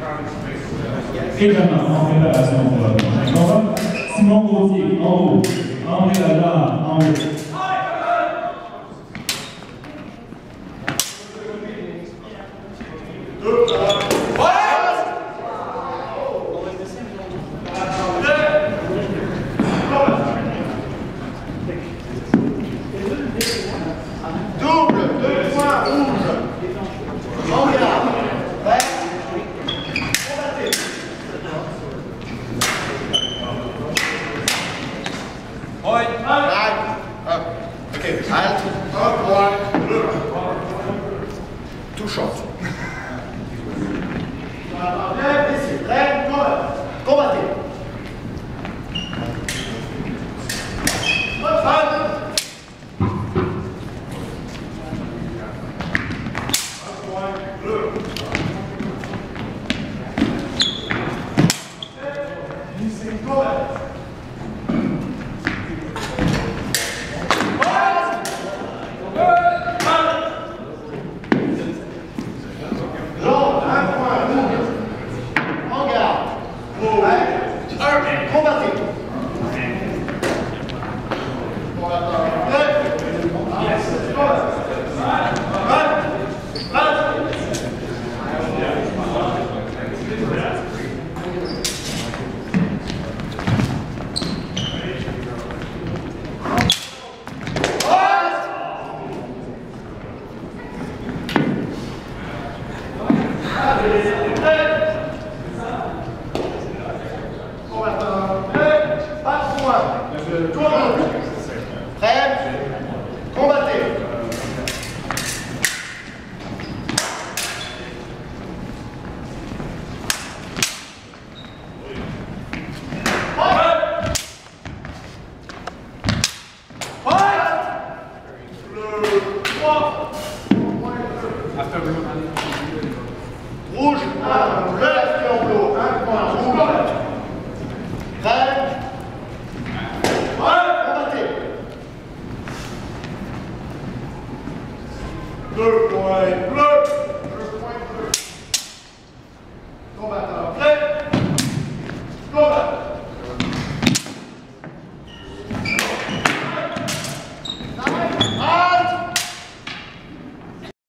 Et maintenant, en préparation pour la prochaine combat, Simon Gauthier en haut, André Lazare en haut. Touchante. Combattez. Prêt? Combattez. Rouge, un bleu, tableau, un point rouge. Prêt? Combattez. 2 points bleus. 2 points bleus. Combattant.